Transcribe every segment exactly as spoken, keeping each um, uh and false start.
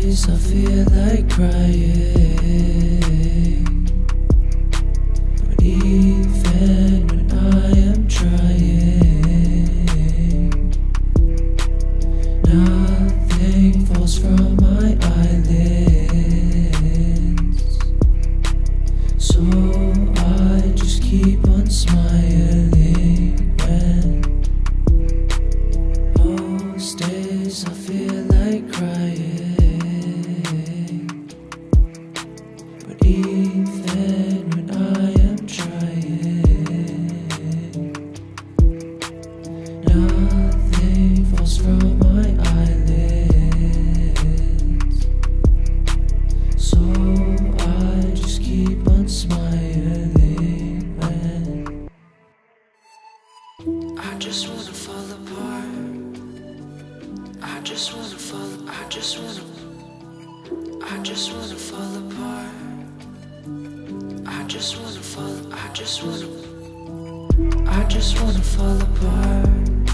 days I feel like crying, but even when I am trying, nothing falls from my eyelids. So I just keep on smiling when most days I feel like crying, but even when I am trying, nothing falls from my eyelids. So I just keep on smiling when I just wanna fall apart. I just wanna fall, I just wanna, I just wanna fall apart. I just wanna fall, I just wanna, I just wanna fall apart.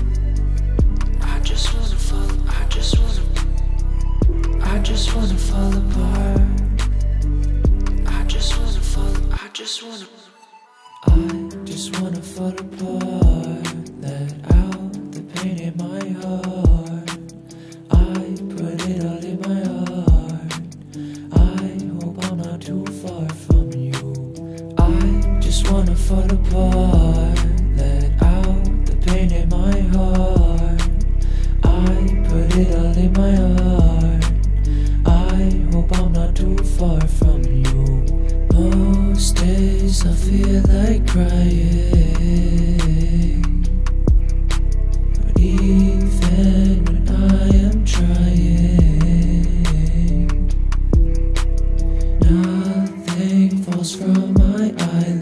I just wanna fall, I just wanna, I just wanna fall apart. I just wanna fall, I just wanna, I just wanna fall apart. Let out the pain in my heart. I put it all in my heart. I hope I'm not too far from you. I just wanna fall apart. Let out the pain in my heart. I put it all in my heart. I hope I'm not too far from you. Most days I feel like crying, but even when I am trying, nothing falls from my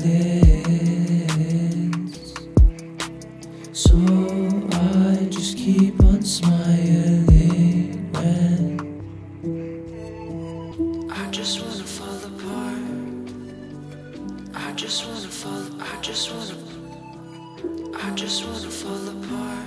eyelids. So I just keep on smiling when I just wanna fall apart. I just wanna fall, I just wanna, I just wanna fall apart.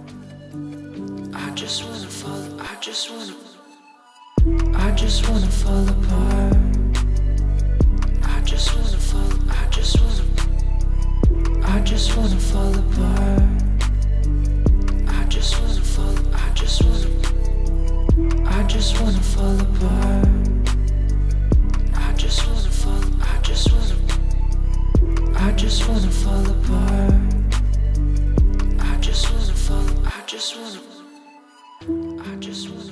I just wanna fall, I just wanna, I just wanna fall apart. I just wanna fall, I just wanna, I just wanna fall apart. I just wanna fall, I just wanna, I just wanna fall apart. I just wanna fall, I just wanna, I just wanna fall apart. I just wanna fall, I just wanna, I just wanna